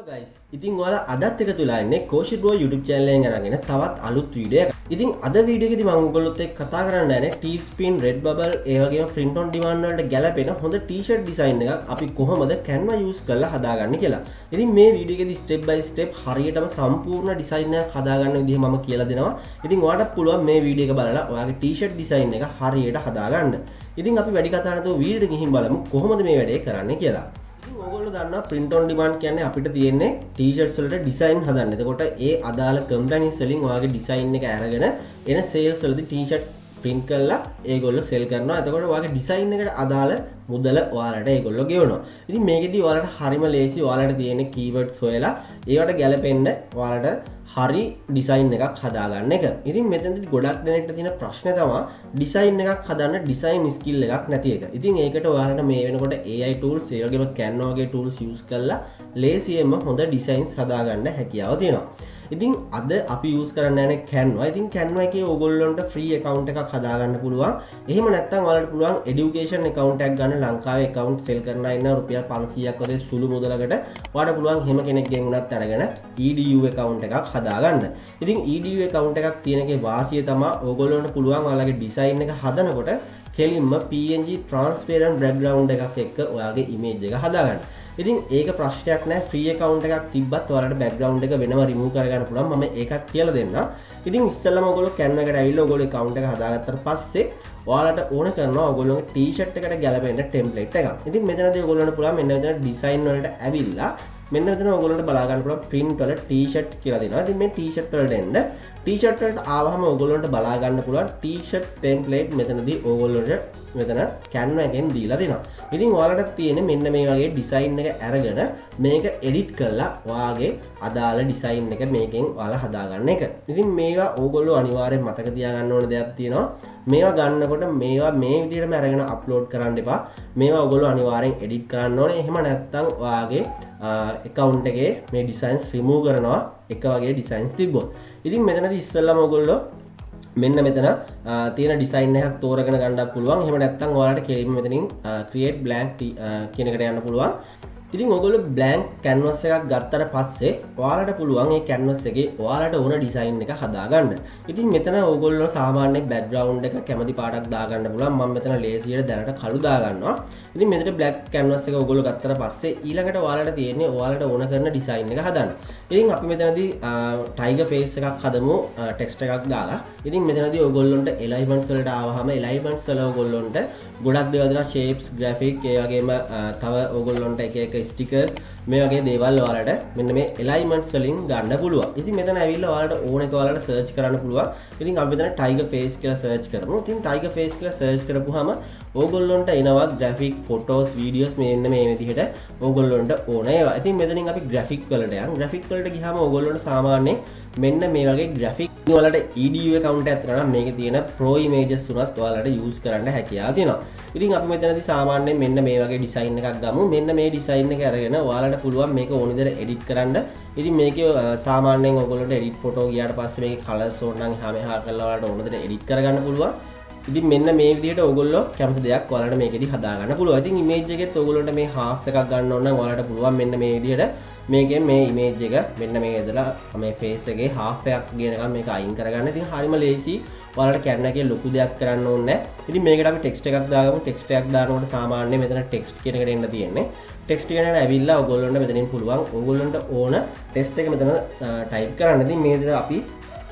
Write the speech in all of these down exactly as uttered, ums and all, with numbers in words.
Hello guys. ඉතින් ඔයාලා අදත් එකතු වෙලා ඉන්නේ Koshi Bro YouTube channel එකෙන් අරගෙන තවත් අලුත් වීඩියෝ එකක්. ඉතින් අද වීඩියෝ එකේදී මම ඔයගොල්ලොත් එක්ක කතා කරන්න යන්නේ T-Spin, Redbubble ඒ වගේම print on demand වලට ගැලපෙන හොඳ t-shirt design එකක් අපි කොහොමද Canva use කරලා හදාගන්නේ කියලා. ඉතින් මේ වීඩියෝ එකේදී step by step හරියටම සම්පූර්ණ design එකක් හදාගන්න විදිහ මම කියලා දෙනවා. ඉතින් ඔයාලට පුළුවන් මේ වීඩියෝ එක බලලා ඔයාගේ t-shirt design එක හරියට හදාගන්න. ඉතින් අපි වැඩි කතා නැතුව වීඩියෝ එකට ගිහින් බලමු කොහොමද මේ වැඩේ කරන්නේ කියලා. ඔයගොල්ලෝ දන්නවා print on demand කියන්නේ අපිට තියෙන්නේ t-shirts වලට design හදන්න. එතකොට ඒ අදාළ companies වලින් ඔයාගේ design එක අරගෙන එන sales වලදී t-shirts print කරලා ඒගොල්ලෝ sell කරනවා. එතකොට ඔයාගේ design එකට අදාළ මුදල ඔයාලට ඒගොල්ලෝ ගෙවනවා. ඉතින් මේකෙදී ඔයාලට හරිම ලේසි. ඔයාලට තියෙන්නේ keywords හොයලා ඒවට ගැලපෙන්න ඔයාලට හරි ඩිසයින් එකක් හදාගන්න එක. ඉතින් මෙතනදී ගොඩක් දෙනෙක්ට තියෙන ප්‍රශ්නේ තමයි ඩිසයින් එකක් හදන්න ඩිසයින් ස්කිල් එකක් නැති එක. ඉතින් ඒකට ඔයාලට මේ වෙනකොට A I tools ඒ වගේම Canva වගේ tools use කරලා ලේසියෙන්ම හොඳ ඩිසයින්ස් හදාගන්න හැකියාව තියෙනවා. ඉතින් අද අපි use කරන්න යන්නේ Canva. ඉතින් Canva එකේ ඕගොල්ලන්ට free account එකක් හදාගන්න පුළුවන්. එහෙම නැත්නම් ඔයාලට පුළුවන් education account එකක් ගන්න. ලංකාවේ account sell කරන අය ඉන්න රුපියල් පන්සීයක් වගේ සුළු මුදලකට ඔයාලට පුළුවන් එහෙම කෙනෙක්ගෙන් උනත් අරගෙන E D U account එකක් හදාගන්න. ඉතින් E D U account එකක් තියෙන එකේ වාසිය තමයි ඕගොල්ලන්ට පුළුවන් ඔයාලගේ design එක හදනකොට කෙලින්ම P N G transparent background එකක් එක්ක ඔයාගේ image එක හදාගන්න. ඉතින් ඒක ප්‍රශ්නයක් නෑ. free account එකක් තිබ්බත් ඔයාලට background එක වෙනම remove කරගන්න පුළුවන්. මම ඒකත් කියලා දෙන්නම්. ඉතින් ඉස්සෙල්ලාම ඔයගොල්ලෝ Canva එකට ඇවිල්ලා ඔයගොල්ලෝ account එක හදාගත්තට පස්සේ ඔයාලට ඕන කරනවා ඔයගොල්ලෝගේ t-shirt එකට ගැලපෙන template එකක්. ඉතින් මෙතනදී ඔයගොල්ලන්ට පුළුවන් මෙන්න මෙතන design වලට ඇවිල්ලා මෙන්න මෙතන ඔයගොල්ලන්ට බලා ගන්න පුළුවන් print වල t-shirt කියලා දෙනවා. ඉතින් මේ t-shirt වලට එන්න t-shirt වලට ආවහම ඔයගොල්ලන්ට බලා ගන්න පුළුවන් t-shirt template මෙතනදී ඔයගොල්ලන්ට මෙතන Canva එකෙන් දීලා දෙනවා. ඉතින් ඔයාලට තියෙන්නේ මෙන්න මේ වගේ design එක අරගෙන මේක edit කරලා ඔයාගේ අදාළ design එක මේකෙන් ඔයාලා හදාගන්න එක. ඉතින් මේවා ඔයගොල්ලෝ අනිවාර්යෙන් මතක තියාගන්න ඕන දෙයක් තියෙනවා. මේවා ගන්නකොට මේවා මේ විදිහටම අරගෙන අප්ලෝඩ් කරන්න එපා. මේවා ඔයගොල්ලෝ අනිවාර්යෙන් edit කරන්න ඕනේ. එහෙම නැත්නම් ඔයාගේ account එකේ මේ designs remove කරනවා එක වගේ designs තිබ්බොත්. ඉතින් මෙතනදී ඉස්සෙල්ලාම ඔයගොල්ලෝ මෙන්න මෙතන තියෙන design එකක් තෝරගෙන ගන්නත් පුළුවන්. එහෙම නැත්නම් ඔයාලට කෙලින්ම මෙතනින් create blank කියන එකට යන්න පුළුවන්. ඉතින් ඔයගොල්ලෝ blank canvas එකක් ගත්තට පස්සේ ඔයාලට පුළුවන් මේ canvas එකේ ඔයාලට ඕන design එක හදාගන්න. ඉතින් මෙතන ඔයගොල්ලෝ සාමාන්‍ය background එක කැමති පාටක් දාගන්න පුළුවන්. මම මෙතන ලේසියට දැනට කළු දාගන්නවා. ඉතින් මෙතන black canvas එක ඔයගොල්ලෝ ගත්තට පස්සේ ඊළඟට ඔයාලට තියෙන්නේ ඔයාලට ඕන කරන design එක හදන්න. ඉතින් අපි මෙතනදී tiger face එකක් හදමු text එකක් දාලා. ඉතින් මෙතනදී ඔයගොල්ලන්ට alignments වලට ආවහම alignments වල ඔයගොල්ලන්ට ගොඩක් දේවල් දෙනවා shapes, graphic ඒ වගේම තව ඔයගොල්ලන්ට එක එක stickers මේ වගේ දේවල් ඔයාලට මෙන්න මේ alignments වලින් ගන්න පුළුවන්. ඉතින් මෙතන ඇවිල්ලා ඔයාලට ඕන එක ඔයාලට search කරන්න පුළුවන්. ඉතින් අපි මෙතන tiger face කියලා search කරමු. ඉතින් tiger face කියලා search කරපුවාම ඕගොල්ලන්ට එනවා graphic, photos, videos මෙන්න මේ විදිහට ඕගොල්ලන්ට ඕන ඒවා. ඉතින් මෙතනින් අපි graphic වලට යන්. graphic වලට ගියාම ඕගොල්ලන්ට සාමාන්‍යයෙන් මෙන්න මේ වගේ graphic ඔයාලට E D U account එකක් කරලා මේකේ තියෙන pro images උනත් ඔයාලට use කරන්න හැකියාව තියෙනවා. ඉතින් අපි මෙතනදී සාමාන්‍යයෙන් මෙන්න මේ වගේ design එකක් ගමු. මෙන්න මේ design එක අරගෙන ඔයාලට පුළුවන් මේක ඕන විදිහට edit කරන්න. ඉතින් මේකේ සාමාන්‍යයෙන් ඔයගොල්ලන්ට edit photo ගියාට පස්සේ මේකේ colors ඕන නම් එහා මෙහා කරලා ඔයාලට ඕන විදිහට edit කරගන්න පුළුවන්. ඉතින් මෙන්න මේ විදිහට ඔයගොල්ලෝ කැමති දෙයක් ඔයාලට මේකෙදි හදාගන්න පුළුවන්. ඉතින් image එකෙත් ඔයගොල්ලන්ට මේ half එකක් ගන්න ඕන නම් ඔයාලට පුළුවන් මෙන්න මේ විදිහට මේකෙන් මේ image එක මෙන්න මේ ඉදලා මේ face එකේ half එකක් ගේනකම් මේක අයින් කරගන්න. ඉතින් හරිම ලේසි. ඔයාලට Canva එකේ ලොකු දෙයක් කරන්න ඕනේ නැහැ. ඉතින් මේකට අපි text එකක් දාගමු. text එකක් දානකොට සාමාන්‍යයෙන් මෙතන text කියන එකට එන්න තියෙන්නේ. text එකට ඇවිල්ලා ඔයගොල්ලන්ට මෙතනින් පුළුවන් ඔයගොල්ලන්ට ඕන text එක මෙතන type කරන්න. ඉතින් මේ විදිහට අපි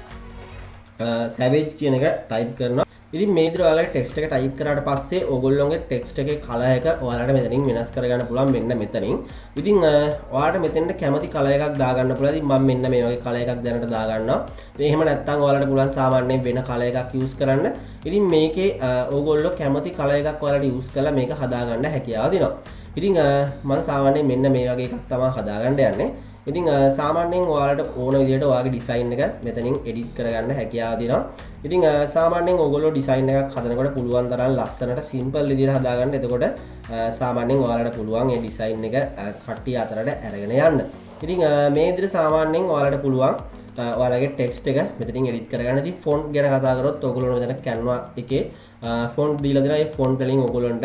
savage කියන එක type කරනවා. ඉතින් මේ විදිහට ඔයාලගේ text එක type කරාට පස්සේ ඔයගොල්ලෝගේ text එකේ color එක ඔයාලට මෙතනින් වෙනස් කරගන්න පුළුවන් මෙන්න මෙතනින්. ඉතින් ඔයාලට මෙතෙන්ට කැමති color එකක් දාගන්න පුළුවන්. ඉතින් මම මෙන්න මේ වගේ color එකක් දැනට දාගන්නවා. මේ එහෙම නැත්නම් ඔයාලට පුළුවන් සාමාන්‍යයෙන් වෙන color එකක් use කරන්න. ඉතින් මේකේ ඔයගොල්ලෝ කැමති color එකක් ඔයාලට use කරලා මේක හදාගන්න හැකියාව දෙනවා. ඉතින් මම සාමාන්‍යයෙන් මෙන්න මේ වගේ එකක් තමයි හදාගන්න යන්නේ. ඉතින් සාමාන්‍යයෙන් ඔයාලට ඕන විදිහට ඔයාගේ design එක මෙතනින් edit කරගන්න හැකියාව දෙනවා. ඉතින් සාමාන්‍යයෙන් ඔයගොල්ලෝ design එකක් හදනකොට පුළුවන් තරම් ලස්සනට simple විදිහට හදාගන්න. එතකොට සාමාන්‍යයෙන් ඔයාලට පුළුවන් මේ design එක කට්ටිය අතරට අරගෙන යන්න. ඉතින් මේ විදිහට සාමාන්‍යයෙන් ඔයාලට පුළුවන් ඔයාලගේ text එක මෙතනින් edit කරගන්න. ඉතින් font ගැන කතා කරොත් ඔයගොල්ලෝ මෙතන Canva එකේ font දීලා දෙනවා. ඒ font වලින් ඔයගොල්ලන්ට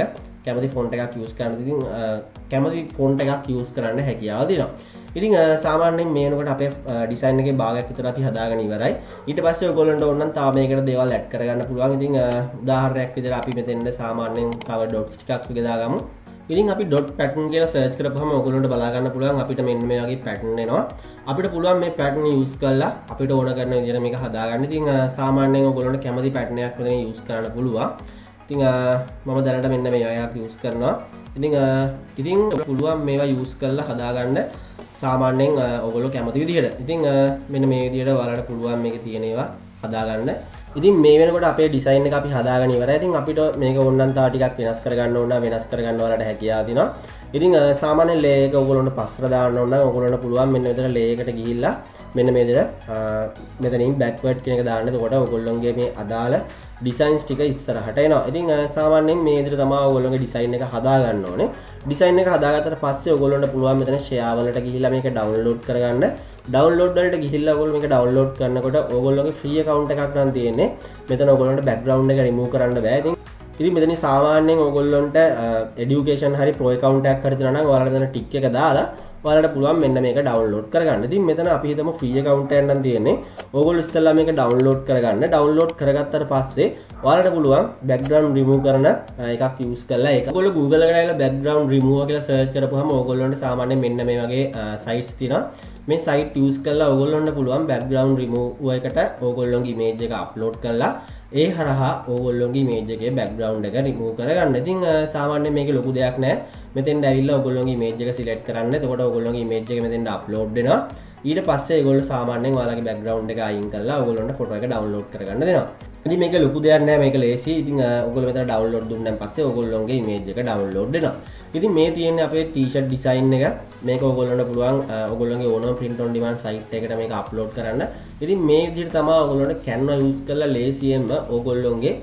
කැමති ෆොන්ට් එකක් යූස් කරන්න ඉතින් කැමති ෆොන්ට් එකක් යූස් කරන්න හැකියාව දෙනවා. ඉතින් සාමාන්‍යයෙන් මේ වෙනකොට අපේ ඩිසයින් එකේ භාගයක් විතර අපි හදාගෙන ඉවරයි. ඊට පස්සේ ඔයගොල්ලන්ට ඕන නම් තාම මේකට දේවල් ඇඩ් කරගන්න පුළුවන්. ඉතින් උදාහරණයක් විදිහට අපි මෙතෙන්ද සාමාන්‍යයෙන් තව ඩොට්ස් ටිකක් දාගමු. ඉතින් අපි ඩොට් පැටර්න් කියලා සර්ච් කරපුවම ඔයගොල්ලන්ට බලා ගන්න පුළුවන් අපිට මෙන්න මේ වගේ පැටර්න් එනවා. අපිට පුළුවන් මේ පැටර්න් යූස් කරලා අපිට ඕන කරන විදිහට මේක හදාගන්න. ඉතින් සාමාන්‍යයෙන් ඔයගොල්ලන්ට කැමති පැටර්න් එකක් මෙතන යූස් කරන්න පුළුවන්. ඉතින් මම දැනට මෙන්න මේ එකක් යූස් කරනවා. ඉතින් ඉතින් පුළුවන් මේවා යූස් කරලා හදාගන්න සාමාන්‍යයෙන් ඔයගොල්ලෝ කැමති විදිහට. ඉතින් මෙන්න මේ විදිහට ඔයාලට පුළුවන් මේකේ තියෙන ඒවා හදාගන්න. ඉතින් මේ වෙනකොට අපේ ඩිසයින් එක අපි හදාගෙන ඉවරයි. ඉතින් අපිට මේක ඕන නම් තව ටිකක් වෙනස් කරගන්න ඕන නම් වෙනස් කරගන්න ඔයාලට හැකියාව දෙනවා. ඉතින් සාමාන්‍ය ලේ එක ඔයගොල්ලන්ට පස්සට දාන්න ඕන නම් ඔයගොල්ලන්ට පුළුවන් මෙන්න මෙතන ලේ එකට ගිහිල්ලා මෙන්න මේ විදිහට මෙතනින් බෑක්වර්ඩ් කියන එක දාන්න. එතකොට ඔයගොල්ලන්ගේ මේ අදාළ ඩිසයින්ස් ටික ඉස්සරහට එනවා. ඉතින් සාමාන්‍යයෙන් මේ විදිහට තමයි ඔයගොල්ලන්ගේ ඩිසයින් එක හදා ගන්න ඕනේ. ඩිසයින් එක හදාගත්තට පස්සේ ඔයගොල්ලන්ට පුළුවන් මෙතන ෂෙයා වලට ගිහිල්ලා මේක ඩවුන්ලෝඩ් කරගන්න. ඩවුන්ලෝඩ් වලට ගිහිල්ලා ඔයගොල්ලෝ මේක ඩවුන්ලෝඩ් කරනකොට ඔයගොල්ලෝගේ ෆ්‍රී account එකක් නම් තියෙන්නේ. මෙතන ඔයගොල්ලන්ට බෑග්ග්‍රවුන්ඩ් එක රිමූව් කරන්න බෑ. ඉතින් ඉතින් මෙතන සාමාන්‍යයෙන් ඔයගොල්ලන්ට එඩියුකේෂන් හරි ප්‍රෝ account එකක් හරි තියෙනවා නම් ඔයාලට මෙතන ටික් එක දාලා ඔයාලට පුළුවන් මෙන්න මේක ඩවුන්ලෝඩ් කරගන්න. ඉතින් මෙතන අපි හිතමු ෆ්‍රී account එකක් නම් තියෙන්නේ. ඕගොල්ලෝ ඉස්සෙල්ලා මේක ඩවුන්ලෝඩ් කරගන්න. ඩවුන්ලෝඩ් කරගත්තට පස්සේ ඔයාලට පුළුවන් බෑග්ග්‍රවුන්ඩ් රිමූව් කරන එකක් යූස් කරලා ඒක. ඔයගොල්ලෝ Google එකට ගිහලා බෑග්ග්‍රවුන්ඩ් රිමූවර් කියලා සර්ච් කරපුවම ඔයගොල්ලන්ට සාමාන්‍යයෙන් මෙන්න මේ වගේ සයිට්ස් තියෙනවා. මේ සයිට් යූස් කරලා ඔයගොල්ලන්ට පුළුවන් බෑග්ග්‍රවුන්ඩ් රිමූවර් එකට ඔයගොල්ලෝගේ ඉමේජ් එක අප්ලෝඩ් කරලා ඒ හරහා ඕගොල්ලෝගේ ඉමේජ් එකේ බෑග්ග්‍රවුන්ඩ් එක රිමූව් කරගන්න. ඉතින් සාමාන්‍යයෙන් මේකේ ලොකු දෙයක් නැහැ. මෙතෙන්ට ඇවිල්ලා ඔයගොල්ලෝගේ ඉමේජ් එක සිලෙක්ට් කරන්න. එතකොට ඔයගොල්ලෝගේ ඉමේජ් එක මෙතෙන්ට අප්ලෝඩ් වෙනවා. ඊට පස්සේ ඒගොල්ලෝ සාමාන්‍යයෙන් ඔයාලගේ බෑග්ග්‍රවුන්ඩ් එක අයින් කරලා ඔයගොල්ලන්ට ෆොටෝ එක ඩවුන්ලෝඩ් කරගන්න දෙනවා. ඉතින් මේක ලොකු දෙයක් නෑ, මේක ලේසි. ඉතින් ඔයගොල්ලෝ මෙතන ඩවුන්ලෝඩ් දුන්නාන් පස්සේ ඔයගොල්ලෝගේ ඉමේජ් එක ඩවුන්ලෝඩ් වෙනවා. ඉතින් මේ තියෙන්නේ අපේ ටී-ෂර්ට් ඩිසයින් එක. මේක ඔයගොල්ලන්ට පුළුවන් ඔයගොල්ලෝගේ ඕනම print on demand site එකකට මේක අප්ලෝඩ් කරන්න. ඉතින් මේ විදිහට තමයි ඔයගොල්ලන්ට Canva යූස් කරලා ලේසියෙන්ම ඔයගොල්ලෝගේ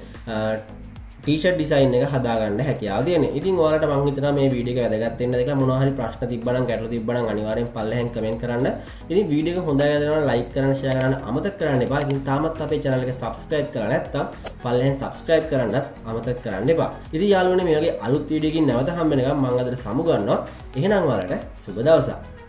ටී-ෂර්ට් ඩිසයින් එක හදාගන්න හැකියාව තියෙනවා. ඉතින් ඔයාලට මම හිතනවා මේ වීඩියෝ එක වැදගත් වෙන්න දෙක මොනවා හරි ප්‍රශ්න තිබ්බනම් ගැටලු තිබ්බනම් අනිවාර්යෙන් පල්ලෙහෙන් කමෙන්ට් කරන්න. ඉතින් වීඩියෝ එක හොඳයි කියලා ලයික් කරන්න, ෂෙයා කරන්න අමතක කරන්න එපා. ඉතින් තාමත් අපේ channel එක subscribe කරලා නැත්නම් පල්ලෙහෙන් subscribe කරන්නත් අමතක කරන්න එපා. ඉතින් යාළුවනේ මේ වගේ අලුත් වීඩියෝකින් නැවත හම්බ වෙනකම් මම අදට සමු ගන්නවා. එහෙනම් ඔයාලට සුබ දවසක්.